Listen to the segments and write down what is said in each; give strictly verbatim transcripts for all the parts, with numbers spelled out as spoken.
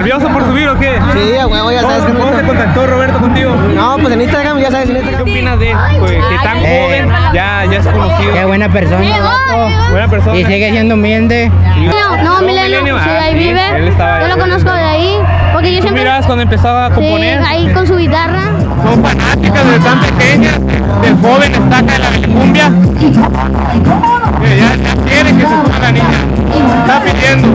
¿Nervioso por subir o qué? Sí, a huevo, ya sabes que ¿Cómo no. se contactó Roberto contigo? No, pues en Instagram, ya sabes, en ¿Qué Instagram. opinas de él? Pues, que tan Eh. joven, ya, ya es conocido. Qué buena persona, vato. Buena persona. Y sigue siendo humilde. No, no, Milenio, Milenio, sí, ah, ahí sí, vive. él estaba Yo ahí. lo conozco de ahí, porque yo ¿Tú siempre... mirabas cuando empezaba a Sí, componer? ahí con su guitarra. Son fanáticas desde tan pequeñas del joven estaca de la cumbia. Que ya, ya quiere que se suba la niña. Está pidiendo.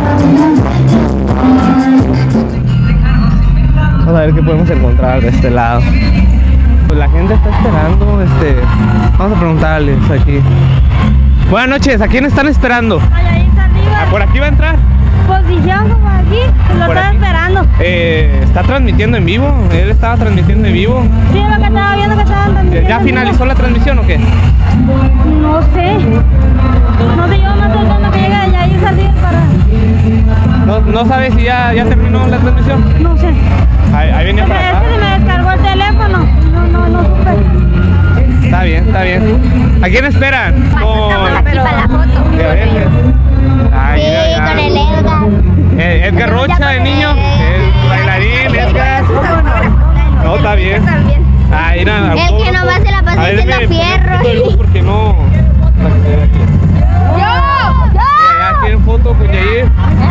Vamos a ver qué podemos encontrar de este lado. Pues la gente está esperando, este... Vamos a preguntarles aquí. Buenas noches, ¿a quién están esperando? Ah, ¿por aquí va a entrar? Posición como aquí, lo Por estaba aquí. esperando. Eh, ¿Está transmitiendo en vivo? Él estaba transmitiendo en vivo. Sí, lo que estaba viendo que estaban ¿Ya, transmitiendo. ya finalizó la transmisión o qué? No sé. No sé, yo me estoy dando que llega de ahí salir para... ¿No, no sabes si ya, ya terminó la transmisión? No sé. Ahí, ahí venía Porque para es acá. que se me descargó el teléfono. No, no, no supe. Está bien, está bien. ¿A quién esperan? Con... Aquí para la foto. Ya ves. Ay, ya, ya. con el Edgar. Eh, Edgar Rocha, el niño. El bailarín, Edgar. No, está bien. Ah, mira, El que nomás se la pasa a ver, diciendo deme fierro. poquito de luz porque no. Para que se vea aquí. ¡Yo! Ya, ya quieren foto con Yair.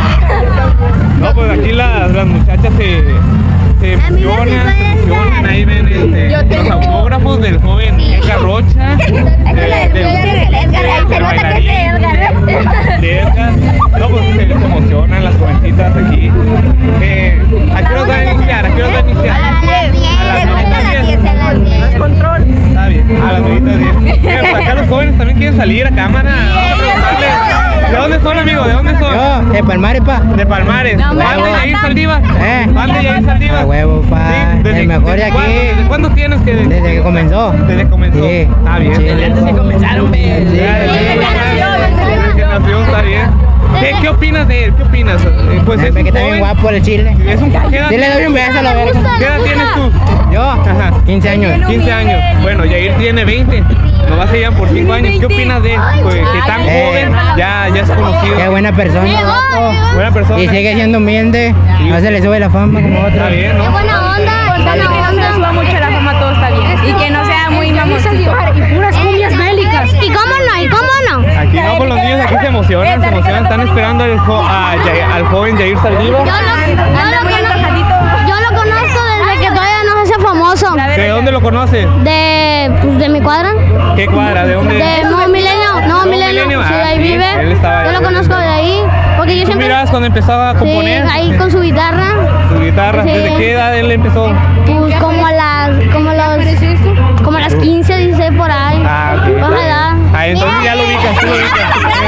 No, pues aquí las, las muchachas se, se A mí me emocionan, se pueden emocionan, dar. ahí ven este, los autógrafos del joven Edgar Rocha. Es de- el Edgar, ahí se nota que es de Edgar. de Edgar. No, pues se, se emocionan las jovencitas aquí. Eh, ¿A qué hora van a iniciar? ¿A qué hora van a iniciar? A las diez. A las A las diez, a las diez. control. Está bien, a las nueve diez. Mira, pues acá los jóvenes también quieren salir a cámara. Vamos a preguntarles. ¿De dónde son, amigo? ¿De dónde son? Yo, de Palmares, pa. De Palmares. No, ¿Van de Yair Saldívar? Eh. ¿Van de Yair Saldívar? A huevo, pa. Sí, El mejor de desde aquí. cuándo- ¿Desde cuándo tienes que...? Desde que comenzó. Desde que comenzó. Sí. Está bien. Sí. Desde que comenzaron, Sí. Desde que nació, está bien. ¿Qué, ¿Qué opinas de él? ¿Qué opinas? Eh, Pues es que un está bien joven. guapo el chile. Es un ¿qué edad Sí, le doy un tienes? beso a la verga. ¿Qué edad tienes tú? Yo, Ajá. quince años. quince años. Bueno, Yair tiene veinte. Nomás se llevan por cinco años. ¿Qué opinas de él? Pues que tan Eh. joven, ya, ya es conocido. Qué buena persona, vato. Buena persona. Y sigue siendo humilde. No se le sube la fama como Está otros. bien, Qué ¿no? buena onda, buena Que no se le onda. suba mucho la fama, todo está bien. Y que no sea muy mamoncito. Y puras cumbias bélicas. ¿Y cómo no? ¿Y cómo no? Aquí no, pues los niños aquí se emocionan, se emocionan, están esperando al, jo- a Yair- al joven Yair Saldívar. Yo lo, yo, Anda lo muy conozco, antojadito. yo lo conozco desde que todavía no se hace famoso. ¿De dónde lo conoces? De, pues, de mi cuadra. ¿Qué cuadra? ¿De dónde? De no, Milenio. No, No, Milenio. Milenio, Sí, ah, ahí sí, vive. él estaba Yo ahí. lo conozco de ahí. Porque yo ¿Tú siempre... mirabas cuando empezaba a Sí, componer? ahí con su guitarra. Su guitarra. Sí. ¿Desde qué edad él empezó? Pues como a las... Como a los... Como a las quince, dieciséis por ahí. Ah, ok. Baja edad. Ah, entonces ya lo ubicas, tú lo ubicas.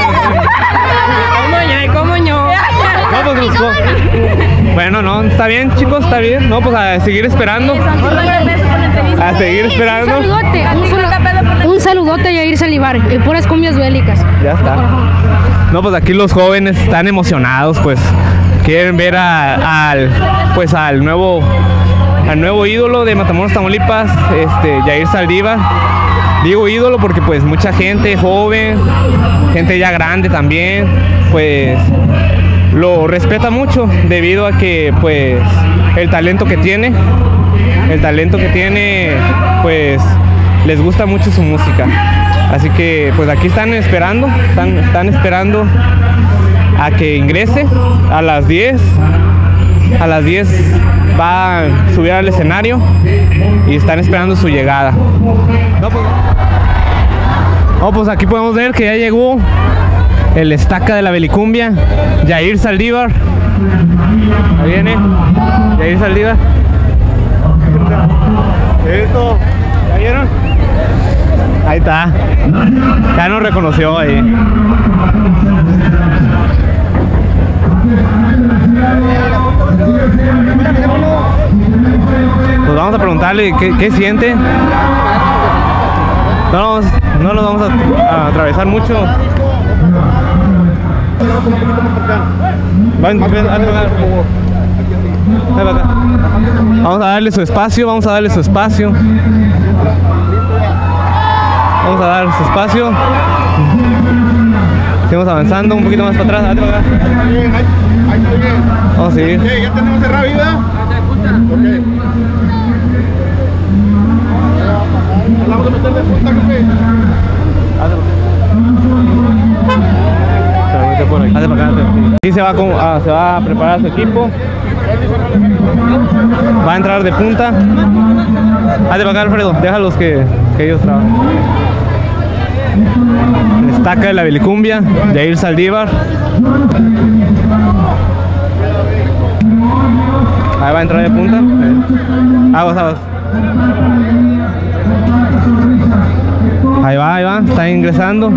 ¿Cómo ño? ¿Cómo ño? No, pues buscó. Bueno, no, está bien, chicos, está bien. No, pues a seguir esperando. A seguir esperando. Un saludote, un, solo- un saludote a Yair Saldívar y puras cumbias bélicas. Ya está. No, pues aquí los jóvenes están emocionados, pues quieren ver a- al, pues al nuevo, al nuevo ídolo de Matamoros, Tamaulipas, este, Yair Saldívar. Digo ídolo porque pues mucha gente joven, gente ya grande también, pues lo respeta mucho debido a que pues el talento que tiene, el talento que tiene, pues les gusta mucho su música. Así que pues aquí están esperando, están, están esperando a que ingrese a las diez. A las diez va a subir al escenario y están esperando su llegada. No, pues, no, pues aquí podemos ver que ya llegó el estaca de la Belicumbia, Yair Saldívar. Ahí viene, Yair Saldívar. Eso, ¿ya vieron? Ahí está. Ya nos reconoció ahí. Pues vamos a preguntarle qué, qué siente. No, nos- no nos vamos a, a atravesar mucho. Ven, ven, ven, ven, ven. Ven para acá. Vamos a darle su espacio, vamos a darle su espacio. Vamos a dar su espacio. Seguimos avanzando un poquito más para atrás. Date para acá. Bien, ahí, ahí está bien. Vamos a seguir. Ok, ya tenemos cerrada vida. Ok. Hablamos de meter de punta, jefe. Por aquí. Hazte para acá. Aquí se va, con, ah, se va a preparar su equipo. Va a entrar de punta. Hazte para acá, Alfredo. Déjalos que, que ellos trabajen. Destaca de la Velicumbia, Yair Saldívar. Ahí va a entrar de punta. Aguas, aguas. Ahí va, ahí va. Está ingresando.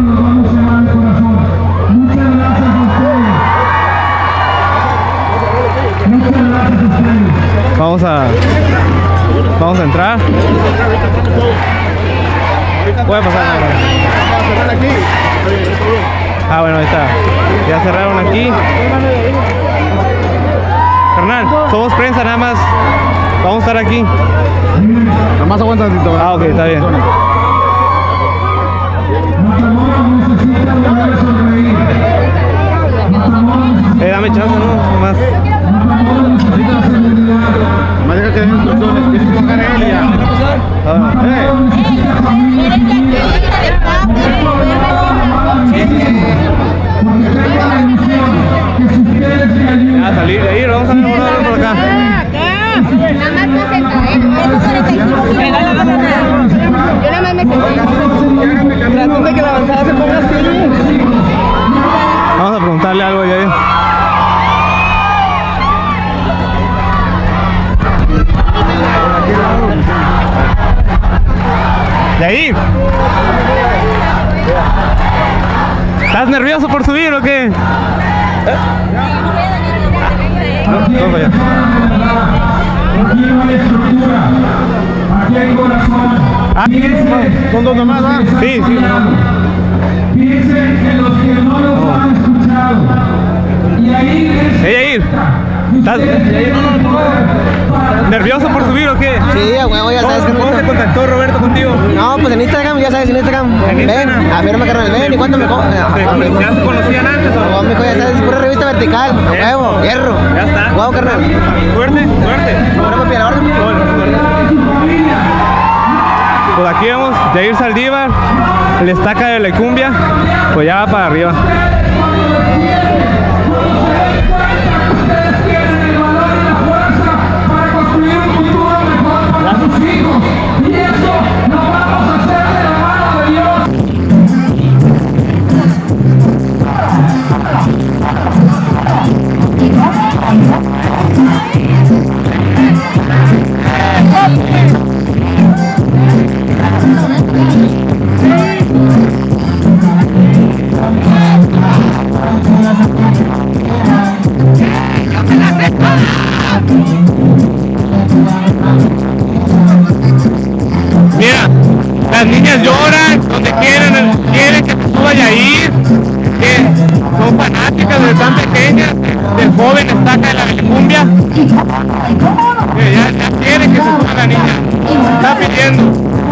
Vamos a Vamos a entrar. Puede pasar. Ah, bueno, ahí está. Ya cerraron aquí. Carnal, somos prensa, nada más. Vamos a estar aquí. Nada más aguanta un tantito. Ah, ok, está bien. Eh, dame chance, ¿no? Nomás. Nomás deja que den instrucciones. Tienes que bajar a él y ya. Ah, eh. Ya, salir de ahí, vamos a ver por acá. Yo nada más me senté. Traten de que la avanzada se ponga así. Vamos a preguntarle algo a Yair. Yair, ¿estás nervioso por subir o qué? No, vamos allá. Aquí no hay estructura, aquí hay corazón. Ah, Son dos nomás, ¿va? sí, sí. Piensen en los que no los han escuchado. Y ahí es... Hey, Yair, ¿estás nervioso por subir o qué? Sí, a huevo, ya sabes, ¿Cómo, ¿Cómo se carnalito. contactó Roberto contigo? No, pues en Instagram, ya sabes, en Instagram. ¿En Ven, Instagram? a firma, carnal, ven. ¿Y cuánto me co- ¿Ya se conocían antes o No, mijo, ya sabes, pura revista vertical. A huevo, hierro. Ya está. Huevo, carnal. Suerte, suerte. Ahora, papi, a la orden. Pues aquí vemos Yair Saldívar, el estaca de la cumbia, pues ya va para arriba. Mira, las niñas lloran donde quieren, quieren que se suba Yair, que son fanáticas de tan pequeñas, del joven estaca de la cumbia, que ya, ya quieren que se suba la niña, está pidiendo.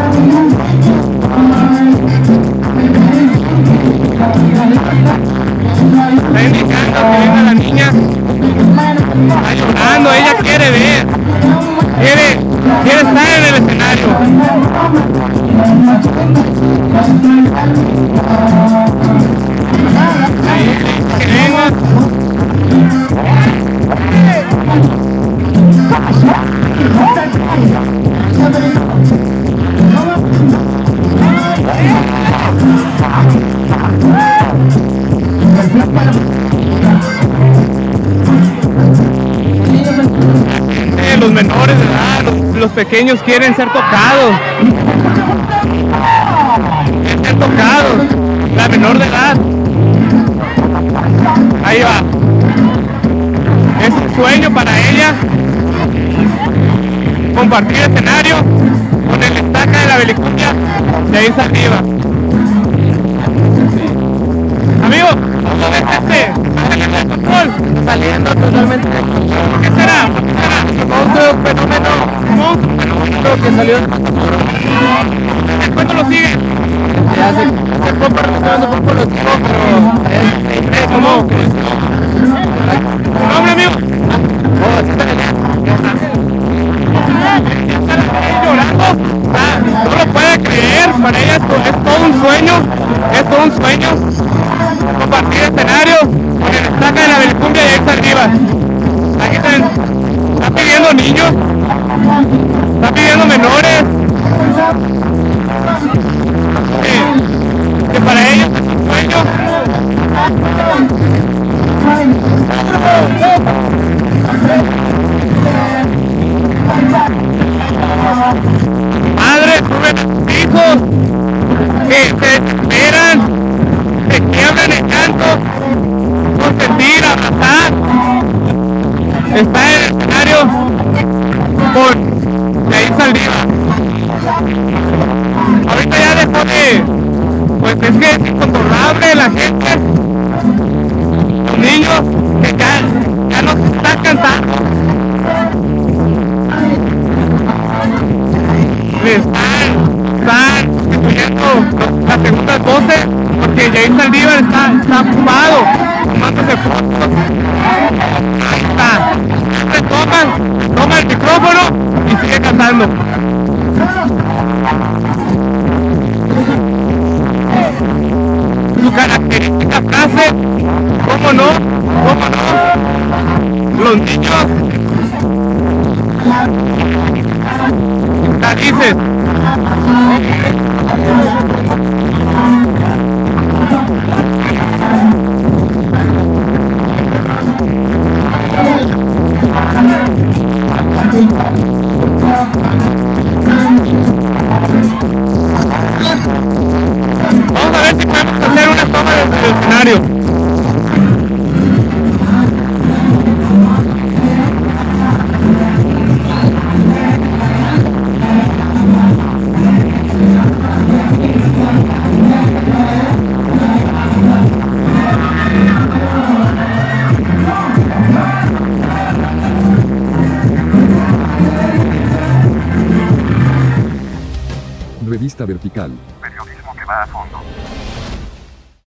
Está indicando que venga la niña, está llorando, ella quiere ver, quiere, quiere estar en el escenario. Ahí, que venga. Eh, los menores de edad, los, los pequeños quieren ser tocados. Quieren ser tocados. La menor de edad. Ahí va. Es un sueño para ella compartir escenario con el estaca de la Velicumbia de ahí Saldívar. Amigos, vamos a ver este, saliendo del control, saliendo totalmente del control. ¿Qué será? ¿Qué será? Monstruo, fenómeno, monstruo, fenómeno que salió. ¿Cuánto lo sigue? Ya ¿Cómo? ¿Tu nombre, amigo? Llorando, ah, no lo puede creer, para ella esto es todo un sueño, es todo un sueño compartir escenario con el estaca de la Belicumbia y Yair Saldívar. Aquí están, están pidiendo niños, están pidiendo menores, que, que para ellos es un sueño. Madres, sus hijos que se esperan, se quiebran en canto, consentir, abrazar. Está en el escenario con Yair Saldívar. Ahorita ya dejó de, pues es que es incontrolable la gente, los niños que ya, ya no se están cantando. Están, están sustituyendo las segundas voces porque Yair Saldívar está, está ocupado tomándose fotos. Ahí está, se toman, toma el micrófono y sigue cantando. Su característica frase, ¿cómo no? ¿Cómo no? Los niños la dices. Vamos a ver si podemos hacer una toma del escenario. Revista Vertical. Periodismo que va a fondo.